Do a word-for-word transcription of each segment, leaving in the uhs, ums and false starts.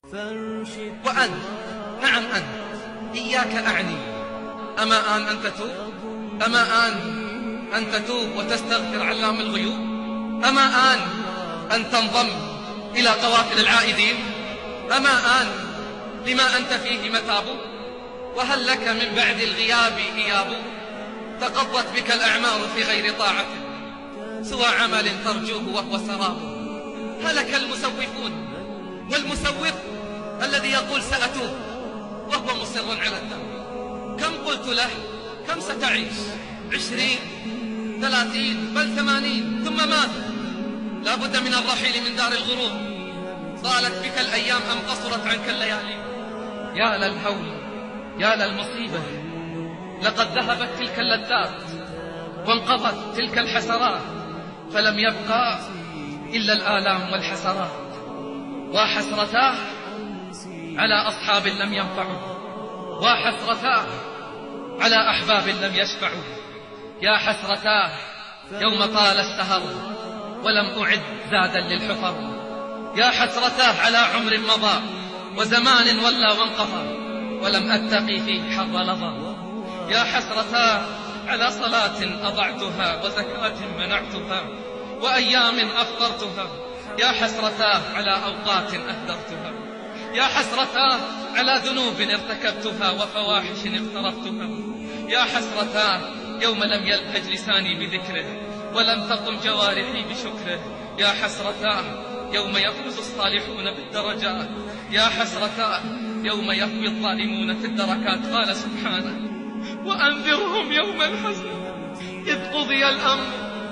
وأنت، نعم أنت، إياك أعني، أما آن أن تتوب؟ أما آن أن تتوب وتستغفر علام الغيوب؟ أما آن أن تنضم إلى قوافل العائدين؟ أما آن لما أنت فيه متاب؟ وهل لك من بعد الغياب إياب؟ تقضت بك الأعمار في غير طاعة سوى عمل ترجوه وهو سراب. هلك المسوفون، والمسوف الذي يقول سأتوب وهو مصر على الذنب. كم قلت له؟ كم ستعيش؟ عشرين، ثلاثين، بل ثمانين، ثم ماذا؟ لا بد من الرحيل من دار الغرور. طالت بك الأيام أم قصرت عنك الليالي؟ يا للهول، يا للمصيبة، لقد ذهبت تلك اللذات وانقضت تلك الحسرات، فلم يبقى إلا الآلام والحسرات. وحسرتاه على أصحاب لم ينفعوا، وحسرتاه على أحباب لم يشفعوا. يا حسرتاه يوم طال السهر ولم أعد زادا للحفر. يا حسرتاه على عمر مضى وزمان ولى وانقضى ولم أتقي فيه حر لظى. يا حسرتاه على صلاة أضعتها وزكاة منعتها وأيام أفطرتها. يا حسرتاه على أوقات أهدرتها. يا حسرتاه على ذنوب ارتكبتها وفواحش اقترفتها. يا حسرتاه يوم لم يلهج لساني بذكره ولم تقم جوارحي بشكره. يا حسرتاه يوم يفوز الصالحون بالدرجات. يا حسرتاه يوم يهوي الظالمون في الدركات. قال سبحانه: وأنذرهم يوم الحسرة إذ قضي الأمر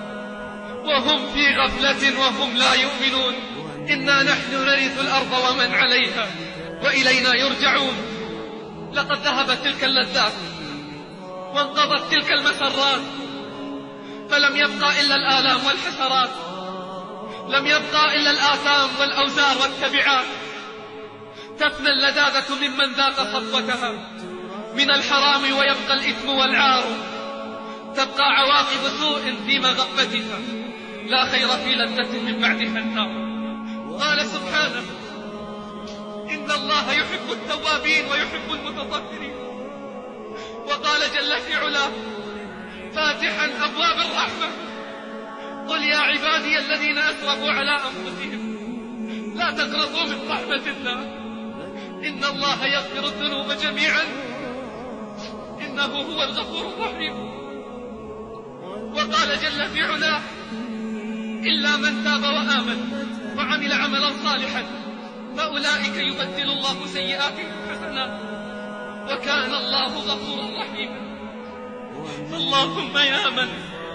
وهم في غفلة وهم لا يؤمنون. إنا نحن نرث الأرض ومن عليها وإلينا يرجعون. لقد ذهبت تلك اللذات وانقضت تلك المسرات، فلم يبقى إلا الآلام والحسرات، لم يبقى إلا الآثام والأوزار والتبعات. تفنى اللذاذة ممن ذاق صفوتها من الحرام ويبقى الإثم والعار. تبقى عواقب سوء في مغبتها، لا خير في لذة من بعدها النار. قال سبحانه: إن الله يحب التوابين ويحب المتطهرين. وقال جل في علاه فاتحا أبواب الرحمة: قل يا عبادي الذين أسرفوا على أنفسهم لا تقنطوا من رحمة الله إن الله يغفر الذنوب جميعا إنه هو الغفور الرحيم. وقال جل في علاه: إلا من تاب وآمن وعمل عملا صالحا فأولئك يبدل الله سيئاتهم حسنات وكان الله غفورا رحيما. اللهم يا من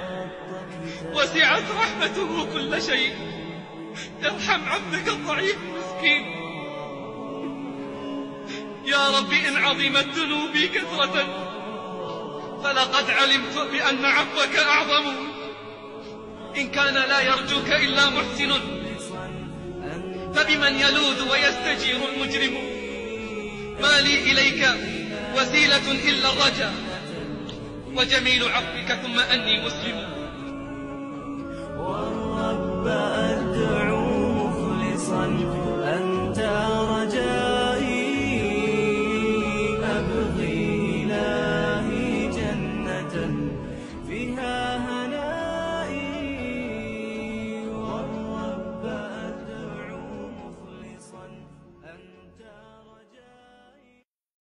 وسعت رحمته كل شيء، ارحم عبدك الضعيف المسكين. يا رب إن عظمت ذنوبي كثرة فلقد علمت بأن عفوك أعظم. إن كان لا يرجوك إلا محسن فبمن يلوذ ويستجير المجرم. ما لي إليك وسيلة إلا الرجاء وجميل عفوك ثم أني مسلم.